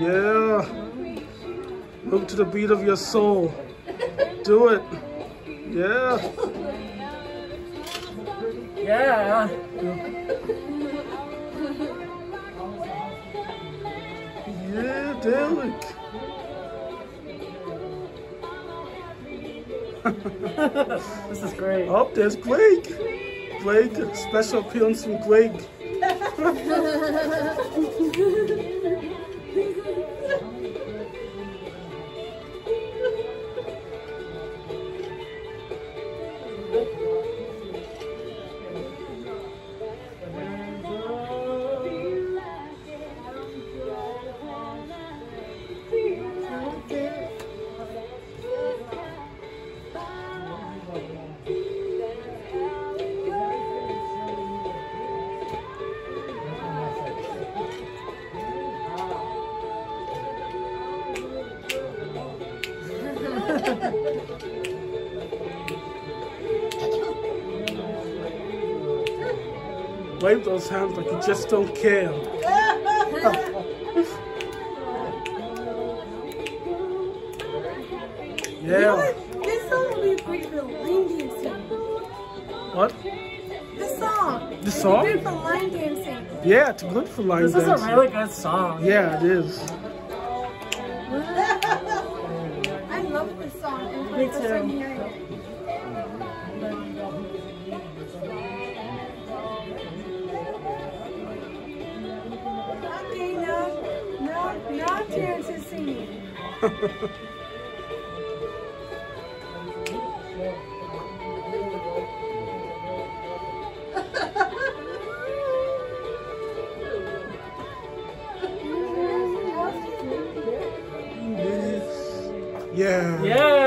Yeah. Move to the beat of your soul. Do it. Yeah. Yeah. Yeah, Derek. This is great. Oh, there's Greg. Greg, special appearance from Greg. Wave those hands like you just don't care. Yeah. This song would be great for line dancing. What? This song. This song? It's great for line dancing. Yeah, it's good for line This dancing. is a really good song. Yeah, it is. I love this song. Me too. Okay, now Terrence is singing. Yeah. Yeah.